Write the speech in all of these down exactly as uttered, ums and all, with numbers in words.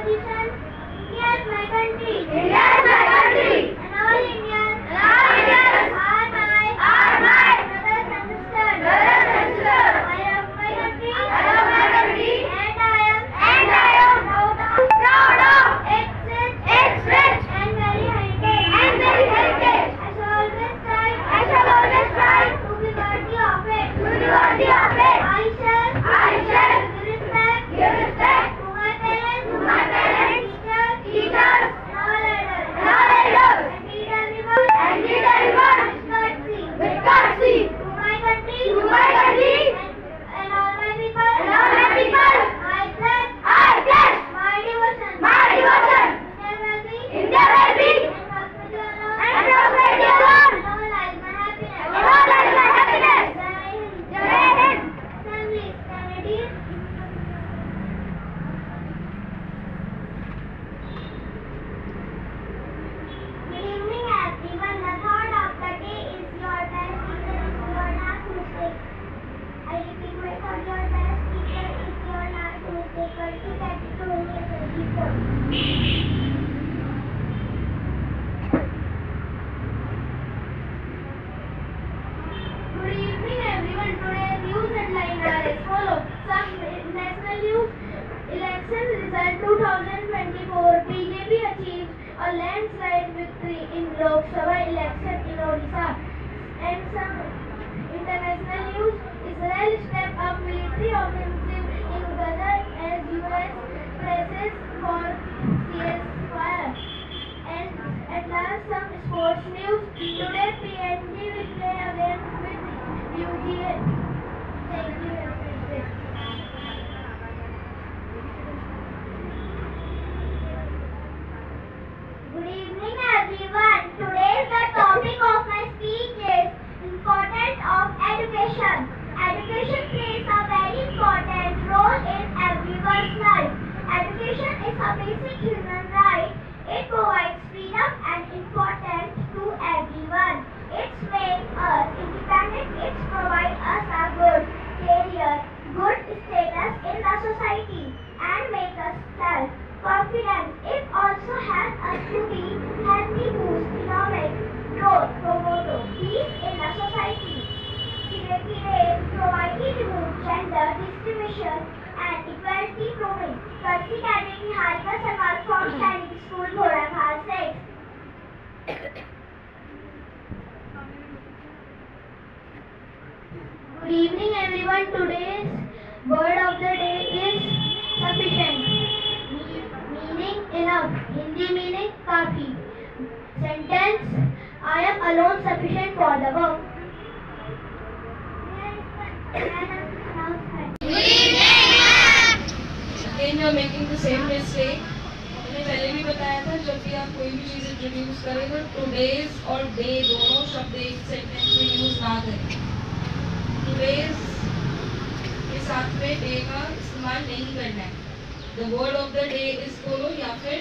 position. India is my country. India is my country. And all Indians. And all Indians. Are my. Are my. Brothers and sisters. Brothers and sisters. I love my country. I love my country. And I am. And I am. Proud of. Proud of. Its rich. Its rich. And very heritage. And very heritage. I shall always try. I shall always try. To be worthy of it. To be worthy of it. I shall. I shall. Give respect. Give respect. To my parents. To my parents. Teachers. Teachers. And all elders. And all elders. And treat everyone. And treat everyone. With courtesy. With courtesy. To my country. To my country. And, and all my people. And all my people. I pledge. I pledge. My devotion. My devotion. India will be. India will be. And prosperity alone. And prosperity alone. And all lies my happiness. And all lies my happiness. Jai Hind. Jai Hind. Assembly. Standards. Good evening, everyone. The thought of the day is your best teacher is your last mistake. I repeat my thought. Your best teacher is your last mistake. Percy Capital only as a report. Good evening, everyone. Today's news headline are as follows. Some national news. Election result two thousand twenty-four. B J P achieves a landslide victory in Lok Sabha election in Odisha. And some international news. Israel step up military offensive in Gaza as U S presses for ceasefire. And at last, some sports news. Today, P N G will play again with U G A. Thank you. Good evening, everyone. Today, the topic of my speech is importance of education. Education plays a very important role in everyone's life. Education is a basic human right. It provides freedom and importance to everyone. It makes us independent. It provides us a good career, good status in the society, and makes us self-confident. It also helps us to be healthy, boost economic growth, promote peace in the society. It provides remove gender discrimination and equality promoting. Percy Academy Harika Sarwar from Sainik School, Ghorakhal six. Good evening, everyone. Today's word of the day is sufficient. Meaning enough. Hindi meaning kafi. Sentence: I am alone sufficient for the work. Again, you are making the same mistake. मैंने पहले भी बताया था जब भी आप कोई भी चीज़ इंट्रोड्यूस करें तो टुडेज और डे दोनों शब्द एक सेंटेंस में यूज ना करें. टुडेज के साथ में डे का इस्तेमाल नहीं करना है. The word of the day is बोलो या फिर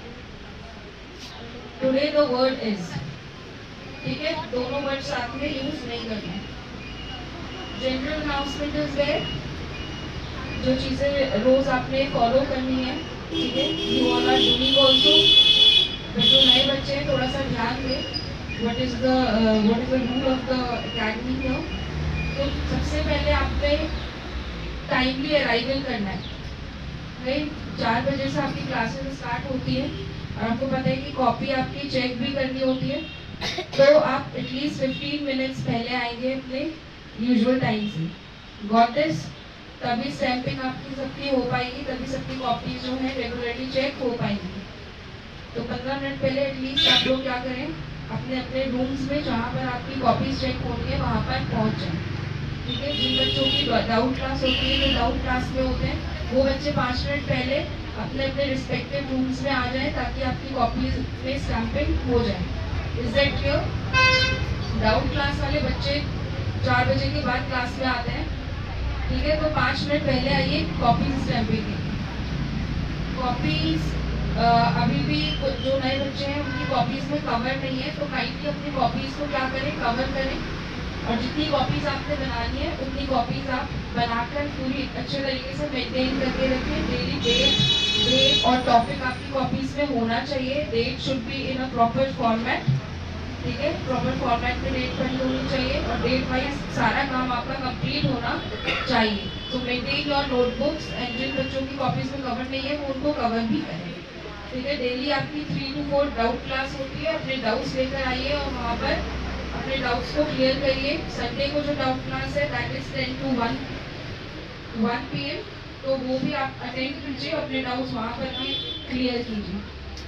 टुडे द वर्ड इज. ठीक है, दोनों वर्ड साथ में यूज नहीं करना है. General announcement is there. जो चीज़ें रोज आपने फॉलो करनी है. ठीक है, you all are doing also. जो नए बच्चे हैं थोड़ा सा ध्यान दें. What is the what is the rule of the academy here. तो सबसे पहले आपने टाइमली अराइवल करना है. राइट, चार बजे से आपकी क्लासेस स्टार्ट होती है और आपको पता है कि कॉपी आपकी चेक भी करनी होती है. तो आप एटलीस्ट फिफ्टीन मिनट्स पहले आएंगे अपने यूजुअल टाइम से. Got this. तभी स्टैंपिंग आपकी सबकी हो पाएगी, तभी सबकी कॉपी जो है रेगुलरली चेक हो पाएंगी. तो पंद्रह मिनट पहले एटलीस्ट आप लोग क्या करें, अपने अपने रूम्स में जहाँ पर आपकी कॉपीज चेक होनी है वहाँ पर पहुँच जाएं. ठीक है, जिन बच्चों की डाउट क्लास होती है, जो डाउट क्लास में होते हैं, वो बच्चे पाँच मिनट पहले अपने अपने रिस्पेक्टिव रूम्स में आ जाएं ताकि आपकी कॉपीज में स्टैंपिंग हो जाए. Is that clear? Doubt class वाले बच्चे चार बजे के बाद क्लास में आते हैं. ठीक है, तो पाँच मिनट पहले आइए कॉपीज स्टैंपिंग की. कॉपीज अभी भी जो नए बच्चे हैं उनकी कॉपीज में कवर नहीं है, तो काइंडली अपनी कॉपीज को क्या करें, कवर करें. और जितनी कॉपीज आपने बनानी है उतनी कॉपीज आप बनाकर पूरी अच्छे तरीके से मेंटेन करके रखें. डेली डेट डेट और टॉपिक आपकी कॉपीज में होना चाहिए। Date should be in a proper format, ठीक है, प्रॉपर फॉर्मेट में डेट बनी होनी चाहिए और डेट वाइज सारा काम आपका कंप्लीट होना चाहिए। तो मेंटेन योर नोटबुक्स एंड जिन बच्चों की कॉपीज में कवर नहीं है वो उनको कवर भी करें, ठीक है। डेली आपकी three two four doubt class होती है, अपने डाउट्स लेकर आइए और वहाँ पर अपने डाउट्स को क्लियर करिए। संडे को जो डाउट क्लास है that is ten to one one P M, तो वो भी आप अटेंड कीजिए, अपने डाउट्स वहाँ पर भी क्लियर कीजिए।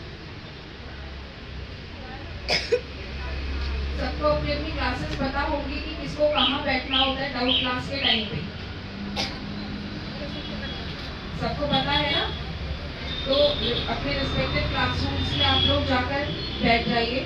सबको अपनी अपनी क्लासेस पता होगी कि किसको कहाँ बैठना होता है डाउट क्लास के टाइम पे, सबको पता है ना। तो अपने रिस्पेक्टिव क्लासरूम्स में आप लोग जाकर बैठ जाइए।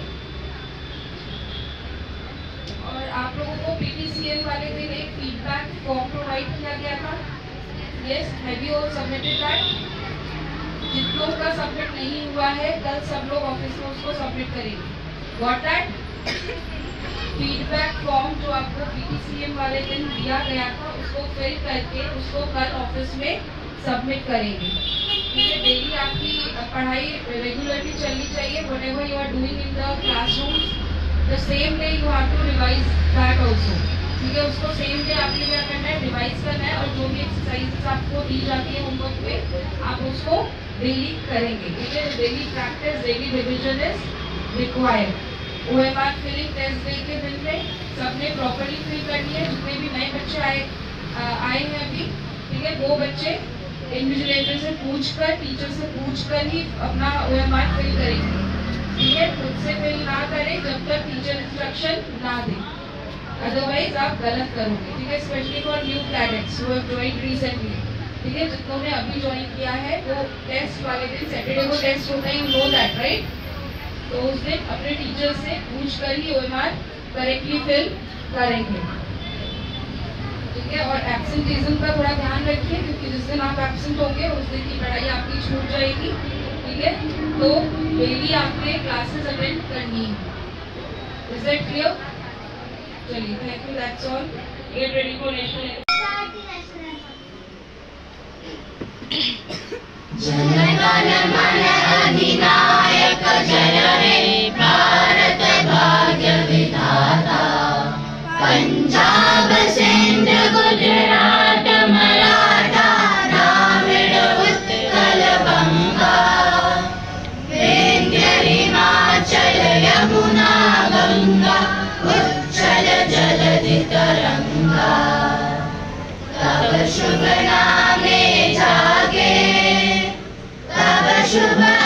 और आप लोगों को पीटीसीएल वाले दिन एक फीडबैक फॉर्म प्रोवाइड किया गया था। Yes, have you all submitted that? जितनों का सबमिट नहीं हुआ है कल सब लोग ऑफिस में उसको सबमिट करेंगे। Got that? फीडबैक फॉर्म जो आपको पीटीसीएम वाले दिन दिया गया था उसको फिल करके उसको कल ऑफिस में सबमिट करेंगे, ठीक है। डेली आपकी पढ़ाई रेगुलरली चलनी चाहिए। Whatever you are doing in the classrooms the same day you have to revise that also, ठीक है। उसको सेम डे आपको क्या करना है, रिवाइज करना है और जो भी एक्सरसाइजेस आपको दी जाती है होमवर्क पे आप उसको डेली करेंगे, ठीक है। Daily practice, daily revision is required. OMR filling test day के दिन में सबने प्रॉपर्ली फिल करनी है। जितने भी नए बच्चे आए आए हैं अभी, ठीक है, वो बच्चे इन्विजिलेटर से पूछकर, टीचर से पूछकर ही अपना ओएमआर फिल करेंगे, ठीक है। खुद से फिल ना करें जब तक टीचर इंस्ट्रक्शन ना दे, अदरवाइज आप गलत करोगे, ठीक है। Specially for new cadets who have joined recently, ठीक है। जितनों ने अभी ज्वाइन किया है वो टेस्ट वाले दिन, सैटरडे को टेस्ट होता है, यू नो दैट राइट। तो उस दिन अपने टीचर से पूछ कर ही ओएमआर करेक्टली फिल करेंगे, ठीक है। और एब्सेंटीज्म का थोड़ा ध्यान रखिए क्योंकि जिस दिन आप एब्सेंट होंगे उस दिन की पढ़ाई आपकी छूट जाएगी, ठीक है। तो डेली आपने क्लासेस अटेंड करनी है। Is that clear? चलिए, thank you, that's all. Get ready for national. जनगण मन अधिनायक जय हे भारत भाग्य विधाता। पंजाब सिंध गुजरात मराठा द्राविड़ उत्कल बंगा। विंध्य हिमाचल यमुना गंगा उच्चल जलधि तरंगा। तब शुभ नामे जागे, तब शुभ